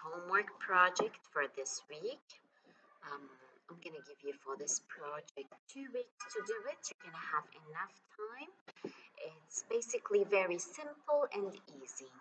homework project for this week. I'm gonna give you for this project 2 weeks to do it. You're gonna have enough time. It's basically very simple and easy.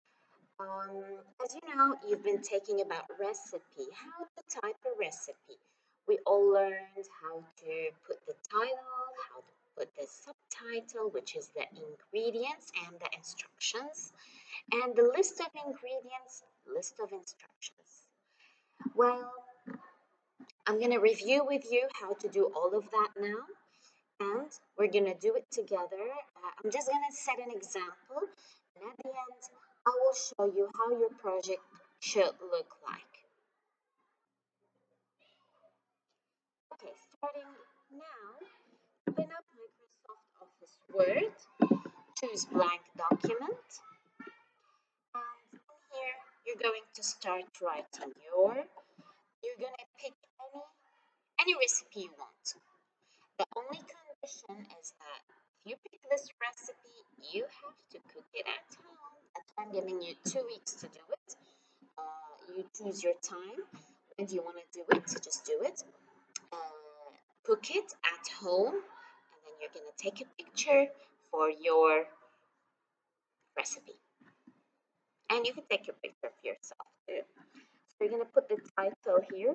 As you know, you've been taking about recipe, how to type a recipe. We all learned how to put the title, how to put the subtitle, which is the ingredients and the instructions, and the list of ingredients, list of instructions. Well, I'm going to review with you how to do all of that now, and we're going to do it together. I'm just going to set an example, and at the end, I will show you how your project should look like. Okay, starting now, open up Microsoft Office Word, choose blank document, and in here, you're going to start writing you're going to pick any recipe you want. The only condition is that if you pick this recipe, you have to cook it at home. That's why I'm giving you 2 weeks to do it. You choose your time. When do you want to do it? Just do it. Cook it at home, and then you're going to take a picture for your recipe. And you can take a picture of yourself too. So you're going to put the title here.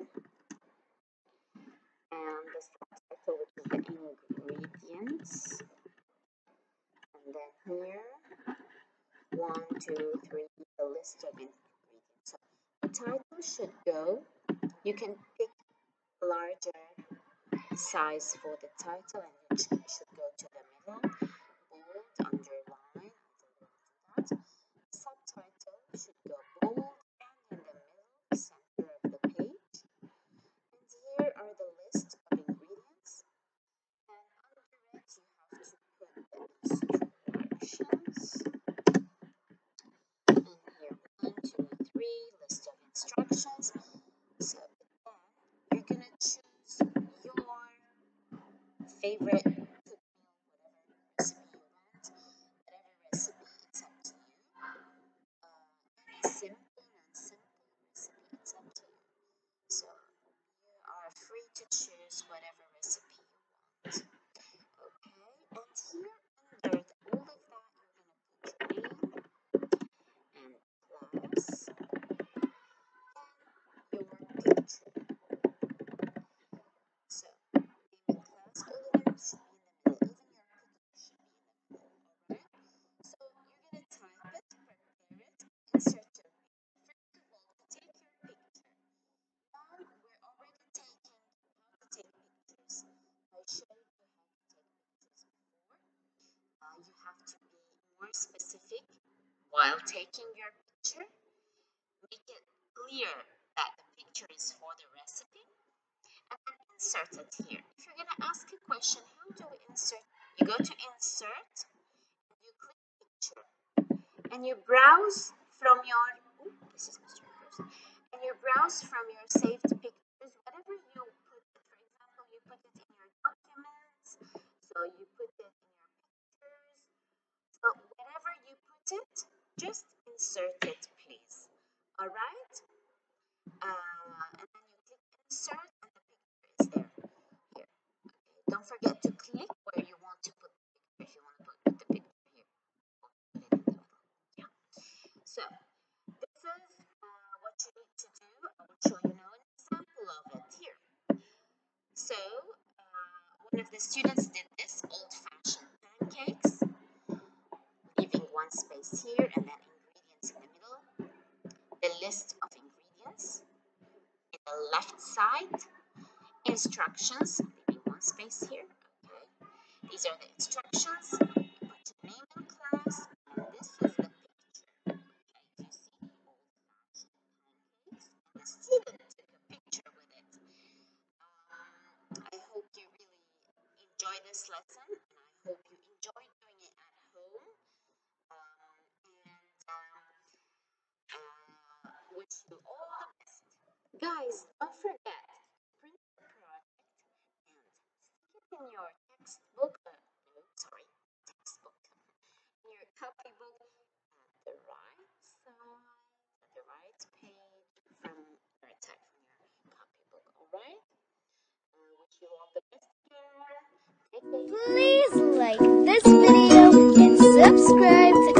And the subtitle, which is the ingredients. And then here, 1, 2, 3, the list of ingredients. So the title should go, you can pick larger size for the title, and it should go to the middle, bold, underline, that. The subtitle should go bold and in the middle, center of the page. And here are the list of ingredients. And under it, you have to put the instructions. And here, 1, 2, 3, list of instructions. So then you're gonna choose your favorite cooking meal, whatever recipe you want, whatever recipe, it's up to you. Any simple, non-simple recipe, it's up to you. So you are free to choose whatever recipe you want. Okay, and here under all of that, you're gonna put your name and class and your picture. So name and class, all of them should be in the middle. Even your picture should be in the middle. Alright? So you're gonna type it, prepare it, insert your picture. First of all, to take your picture. Now we're already taking how to take pictures. I showed you how to take pictures before. You have to be more specific while taking your picture. Make it clear that the picture is for the recipe, and then insert it here. If you're going to ask a question, how do we insert? You go to insert, and you click picture, and you browse from your, this is Mr. Person, and you browse from your saved pictures, whatever you put it. For example, you put it in your documents, so you put it in your pictures. So wherever you put it, just insert it, please. All right? And then you click insert, and the picture is there. Here. Okay. Don't forget to click where you want to put the picture. If you want to put the picture here, put it in the middle. Yeah. So this is what you need to do. I will show you now an example of it here. So one of the students did this old-fashioned pancakes, leaving one space here and then ingredients in the middle. The list of ingredients in the left side, instructions, leaving one space here. Okay, these are the instructions. You put your name and class, and this is the picture. Okay, you see old-fashioned pancakes, and the student took a picture with it. I hope you really enjoy this lesson, and I hope you enjoy doing it at home. Wish you all the best. Guys, don't forget, print the project and stick it in your textbook, textbook, in your copybook at the right side, at the right page Please like this video and subscribe to